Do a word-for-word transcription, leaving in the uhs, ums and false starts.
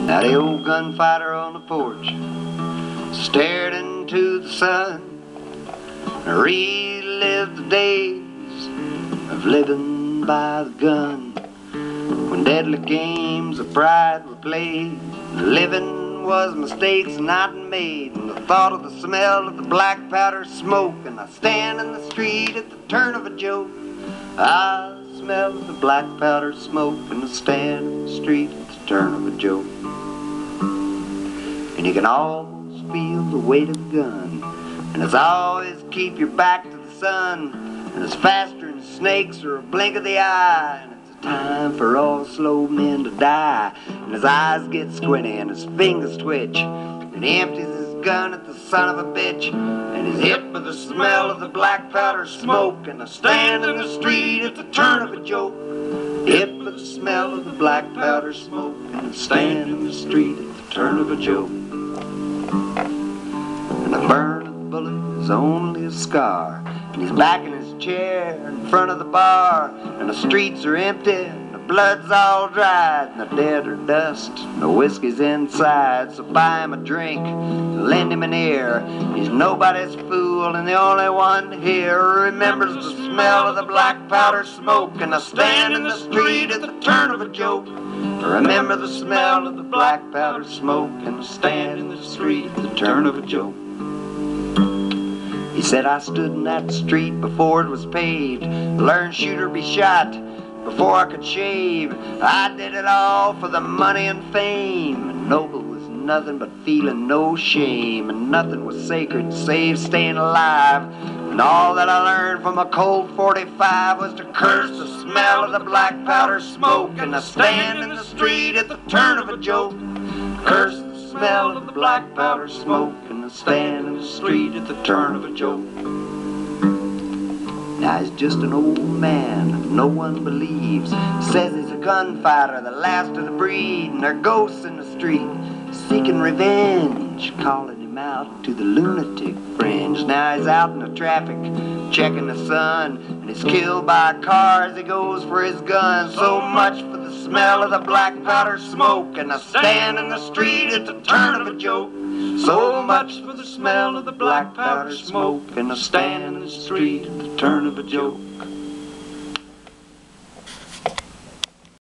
Now the old gunfighter on the porch stared into the sun and relived the days of living by the gun, when deadly games of pride were played. Living was mistakes not made, and the thought of the smell of the black powder smoke, and I stand in the street at the turn of a joke. I smell the black powder smoke, and I stand in the street at the turn of a joke. And you can almost feel the weight of the gun, and as always keep your back to the sun, and it's faster than snakes or a blink of the eye, and it's a time for all slow men to die. And his eyes get squinty and his fingers twitch, and he empties his gun at the son of a bitch, and he's hit with the smell of the black powder smoke, and I stand in the street at the turn of a joke. Hit with the smell of the black powder smoke, and I stand in the street at the turn of a joke. And the burn of the bullet is only a scar, and he's back in his chair in front of the bar, and the streets are empty, and the blood's all dried, and the dead are dust, and the whiskey's inside. So buy him a drink, lend him an ear. He's nobody's fool, and the only one here remembers the smell of the black powder smoke, and I stand in the street at the turn of a joke. Remember the smell of the black powder smoke, and I stand in the street at the turn of a joke. He said, I stood in that street before it was paved, learned shoot or be shot before I could shave. I did it all for the money and fame, and noble was nothing but feeling no shame, and nothing was sacred save staying alive. And all that I learned from a Colt forty-five was to curse the smell of the black powder smoke, and I stand in the street at the turn of a joke. Curse the smell of the black powder smoke, and I stand in the street at the turn of a joke. Now he's just an old man no one believes, says he's a gunfighter, the last of the breed, and there are ghosts in the street seeking revenge, calling him out to the lunatic fringe. Now he's out in the traffic checking the sun, and he's killed by a car as he goes for his gun. So much for the smell of the black powder smoke, and I stand in the street at the turn of a joke. So much for the smell of the black powder smoke, and I stand in the street at the turn of a joke.